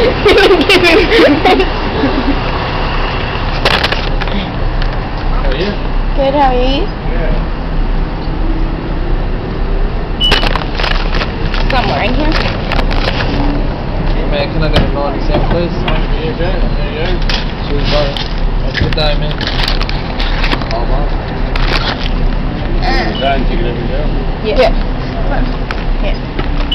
How are you? Good, how are you? Yeah. Somewhere in here. Man, can I get a 97 please? There you go. Cheers, brother. Have a good day, man. Oh, man. Take it every day? Yeah. Yeah.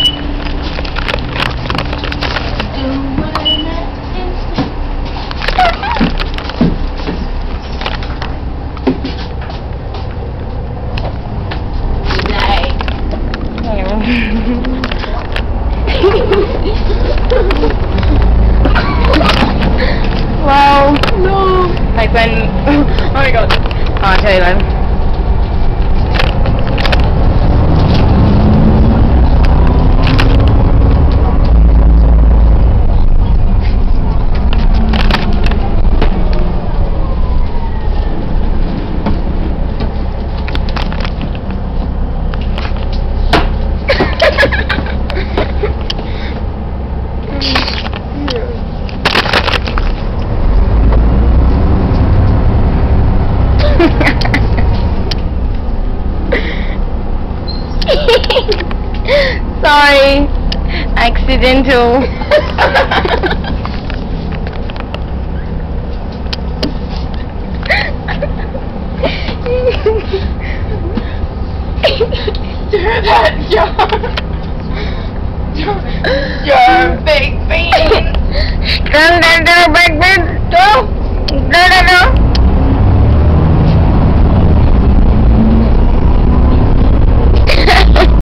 Well, no. Like when, oh my god. I'll tell you then. Sorry, accidental. Do that, John.